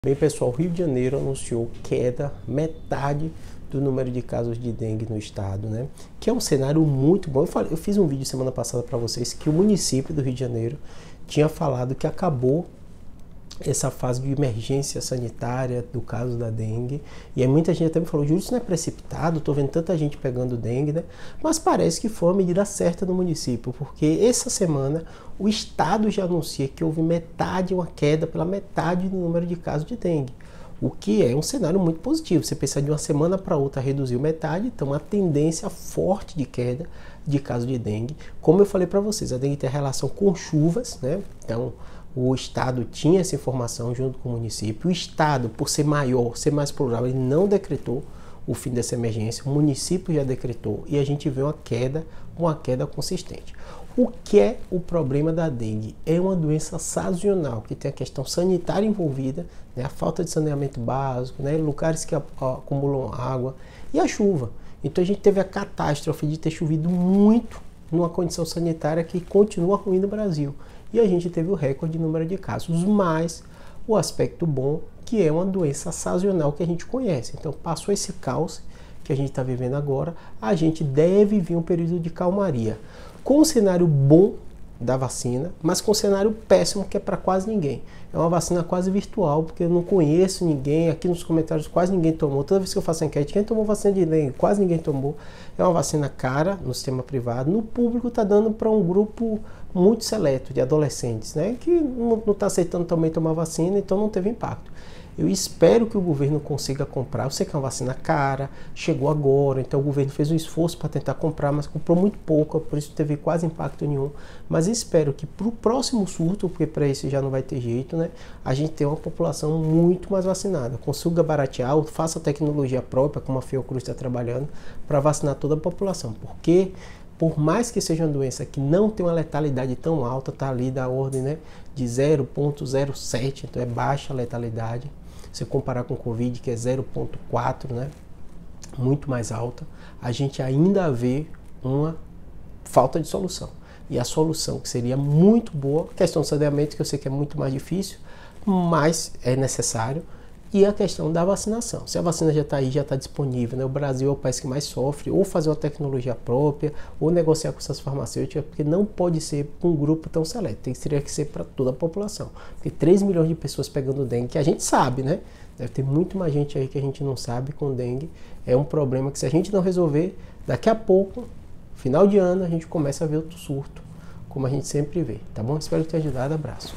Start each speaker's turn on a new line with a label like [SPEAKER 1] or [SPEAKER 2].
[SPEAKER 1] Bem, pessoal, o Rio de Janeiro anunciou queda, metade do número de casos de dengue no estado, né? Que é um cenário muito bom. Eu fiz um vídeo semana passada para vocês que o município do Rio de Janeiro tinha falado que acabou essa fase de emergência sanitária do caso da dengue. E aí muita gente até me falou, Júlio, isso não é precipitado? Tô vendo tanta gente pegando dengue, né? Mas parece que foi a medida certa do município, porque essa semana o estado já anuncia que houve uma queda pela metade do número de casos de dengue. O que é um cenário muito positivo. Você pensar de uma semana para outra reduziu metade, então uma tendência forte de queda de casos de dengue. Como eu falei para vocês, a dengue tem relação com chuvas, né? Então o estado tinha essa informação junto com o município. O estado, por ser maior, ser mais plural, ele não decretou o fim dessa emergência. O município já decretou e a gente vê uma queda consistente. O que é o problema da dengue? É uma doença sazonal, que tem a questão sanitária envolvida, né? A falta de saneamento básico, né? Lugares que acumulam água e a chuva. Então a gente teve a catástrofe de ter chovido muito numa condição sanitária que continua ruim no Brasil. E a gente teve o recorde de número de casos, mas o aspecto bom que é uma doença sazonal que a gente conhece. Então passou esse caos que a gente está vivendo agora, a gente deve vir um período de calmaria. Com um cenário bom da vacina, mas com um cenário péssimo que é para quase ninguém. É uma vacina quase virtual, porque eu não conheço ninguém, aqui nos comentários quase ninguém tomou. Toda vez que eu faço enquete, quem tomou vacina de dengue? Quase ninguém tomou. É uma vacina cara no sistema privado. No público está dando para um grupo muito seleto de adolescentes, né? Que não está aceitando também tomar vacina, então não teve impacto. Eu espero que o governo consiga comprar. Eu sei que é uma vacina cara, chegou agora, então o governo fez um esforço para tentar comprar, mas comprou muito pouco, por isso não teve quase impacto nenhum. Mas espero que para o próximo surto, porque para esse já não vai ter jeito, né? A gente tenha uma população muito mais vacinada. Consiga baratear, faça tecnologia própria, como a Fiocruz está trabalhando, para vacinar toda a população. Porque por mais que seja uma doença que não tem uma letalidade tão alta, está ali da ordem, né, de 0,07, então é baixa a letalidade. Se comparar com o Covid, que é 0,4, né, muito mais alta, a gente ainda vê uma falta de solução. E a solução que seria muito boa, questão do saneamento, que eu sei que é muito mais difícil, mas é necessário, e a questão da vacinação. Se a vacina já está aí, já está disponível, né? O Brasil é o país que mais sofre, ou fazer uma tecnologia própria, ou negociar com essas farmacêuticas, porque não pode ser para um grupo tão seleto, teria que ser para toda a população. Porque 3 milhões de pessoas pegando dengue, que a gente sabe, né? Deve ter muito mais gente aí que a gente não sabe com dengue. É um problema que se a gente não resolver, daqui a pouco, final de ano, a gente começa a ver outro surto, como a gente sempre vê, tá bom? Espero ter ajudado, abraço.